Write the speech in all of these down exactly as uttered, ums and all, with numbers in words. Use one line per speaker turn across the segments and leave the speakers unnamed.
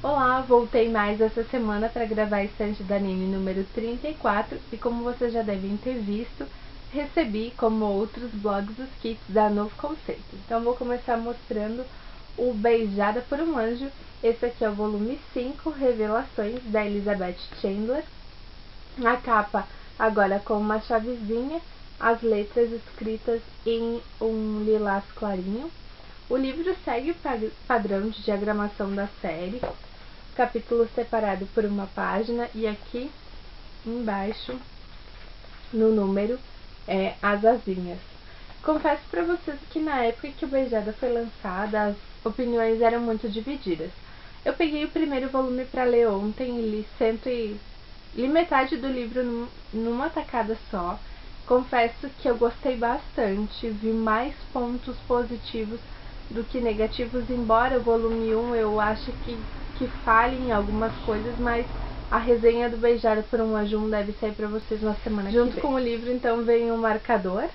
Olá, voltei mais essa semana para gravar a estante do anime número trinta e quatro e como vocês já devem ter visto, recebi, como outros blogs, os kits da Novo Conceito. Então vou começar mostrando o Beijada por um Anjo. Esse aqui é o volume cinco, Revelações, da Elizabeth Chandler. A capa agora com uma chavezinha, as letras escritas em um lilás clarinho. O livro segue o padrão de diagramação da série, capítulo separado por uma página, e aqui embaixo, no número, é, as asinhas. Confesso para vocês que na época que o Beijada foi lançada, as opiniões eram muito divididas. Eu peguei o primeiro volume para ler ontem e li, cento e... li metade do livro num, numa tacada só. Confesso que eu gostei bastante, vi mais pontos positivos do que negativos, embora o volume um eu ache que, que falhe em algumas coisas, mas a resenha do Beijada por um Anjo deve sair para vocês na semana que vem. Junto com o livro, então, vem um marcador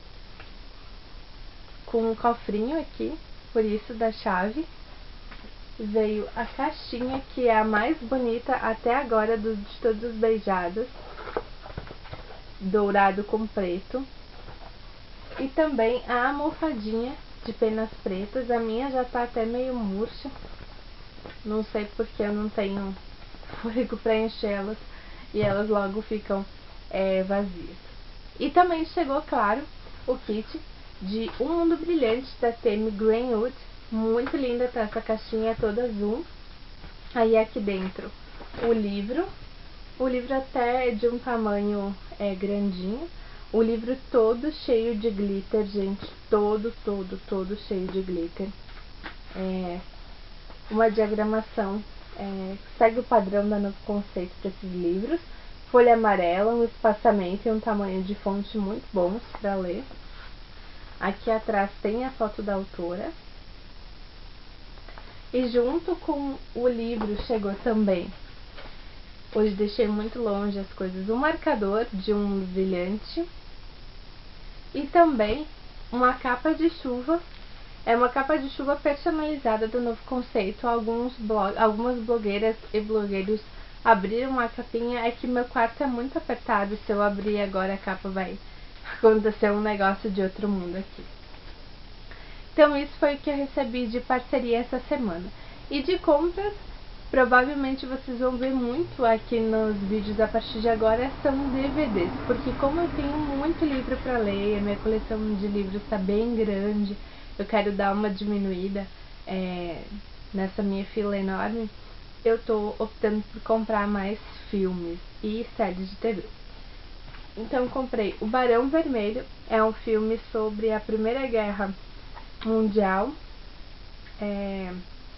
com um cofrinho aqui, por isso da chave. Veio a caixinha, que é a mais bonita até agora do, de todos os Beijadas, dourado com preto. E também a almofadinha de penas pretas. A minha já tá até meio murcha, não sei porque eu não tenho fôlego para enchê-las e elas logo ficam é, vazias. E também chegou, claro, o kit de Um Mundo Brilhante da Tammy Greenwood. Muito linda, tá? Essa caixinha é toda azul. Aí aqui dentro o livro. O livro até é de um tamanho é, grandinho. O livro todo cheio de glitter, gente. Todo, todo, todo cheio de glitter. É uma diagramação. É, segue o padrão da Novo Conceito para esses livros. Folha amarela, um espaçamento e um tamanho de fonte muito bons para ler. Aqui atrás tem a foto da autora. E junto com o livro chegou também, hoje deixei muito longe as coisas, um marcador de Um Mundo Brilhante e também uma capa de chuva. É uma capa de chuva personalizada do Novo Conceito. Alguns blog, algumas blogueiras e blogueiros abriram a capinha. É que meu quarto é muito apertado, se eu abrir agora a capa vai acontecer um negócio de outro mundo aqui. Então isso foi o que eu recebi de parceria essa semana. E de compras, provavelmente vocês vão ver muito aqui nos vídeos a partir de agora, são D V Ds. Porque como eu tenho muito livro para ler, a minha coleção de livros está bem grande, eu quero dar uma diminuída é, nessa minha fila enorme, eu estou optando por comprar mais filmes e séries de T V. Então comprei O Barão Vermelho, é um filme sobre a Primeira Guerra Mundial. É,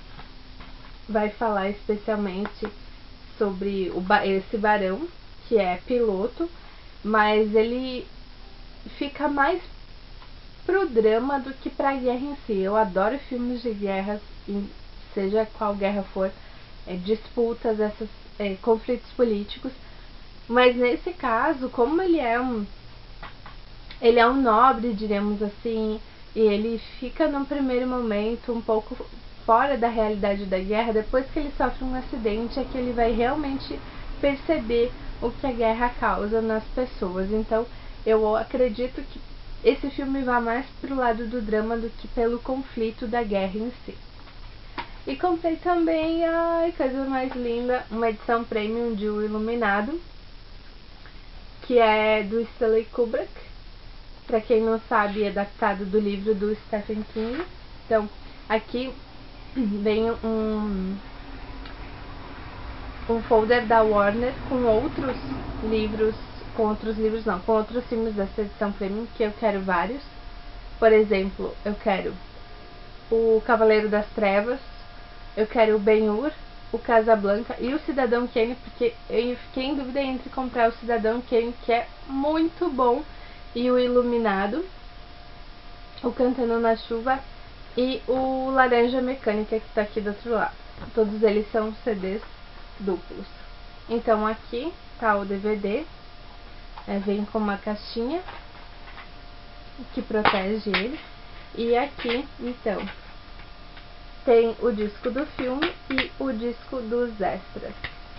vai falar especialmente sobre o, esse barão, que é piloto, mas ele fica mais pro drama do que pra guerra em si. Eu adoro filmes de guerras, seja qual guerra for, é, disputas, esses é, conflitos políticos, mas nesse caso, como ele é um ele é um nobre, diremos assim, e ele fica num primeiro momento um pouco fora da realidade da guerra. Depois que ele sofre um acidente é que ele vai realmente perceber o que a guerra causa nas pessoas. Então eu acredito que esse filme vai mais pro lado do drama do que pelo conflito da guerra em si. E comprei também, ai, coisa mais linda, uma edição premium de O Iluminado, que é do Stanley Kubrick. Para quem não sabe, é adaptado do livro do Stephen King. Então, aqui vem um, um folder da Warner com outros livros, com outros livros não, com outros filmes dessa edição premium, que eu quero vários. Por exemplo, eu quero o Cavaleiro das Trevas, eu quero o Ben-Hur, o Casablanca e o Cidadão Kane, porque eu fiquei em dúvida entre comprar o Cidadão Kane, que é muito bom, e o Iluminado, o Cantando na Chuva e o Laranja Mecânica, que está aqui do outro lado. Todos eles são C Ds duplos. Então aqui tá o D V D, é, vem com uma caixinha que protege ele. E aqui, então, tem o disco do filme e o disco dos extras.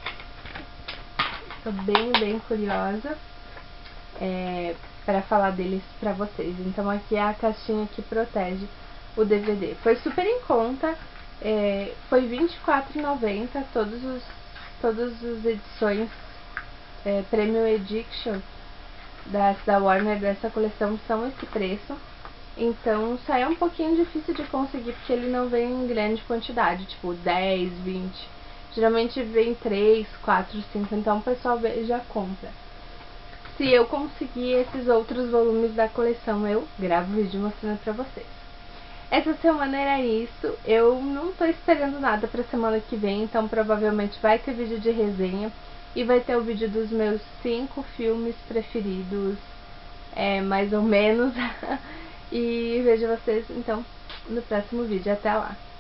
Tô bem, bem curiosa é, para falar deles pra vocês. Então aqui é a caixinha que protege o D V D. Foi super em conta, é, foi vinte e quatro reais e noventa centavos, todos os, todas as edições é, Premium Edition da, da Warner dessa coleção são esse preço. Então só é um pouquinho difícil de conseguir porque ele não vem em grande quantidade, tipo dez, vinte. Geralmente vem três, quatro, cinco, então o pessoal já compra. Se eu conseguir esses outros volumes da coleção, eu gravo vídeo mostrando pra vocês. Essa semana era isso, eu não tô esperando nada pra semana que vem, então provavelmente vai ter vídeo de resenha e vai ter o vídeo dos meus cinco filmes preferidos, é, mais ou menos. E vejo vocês então no próximo vídeo, até lá!